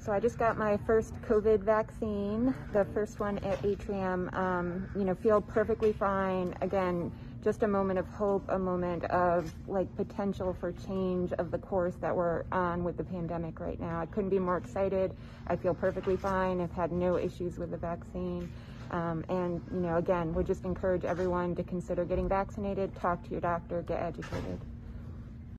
So I just got my first COVID vaccine, the first one at Atrium. Feel perfectly fine. Again, just a moment of hope, a moment of potential for change of the course that we're on with the pandemic right now. I couldn't be more excited. I feel perfectly fine. I've had no issues with the vaccine. Again, we just encourage everyone to consider getting vaccinated, talk to your doctor, get educated.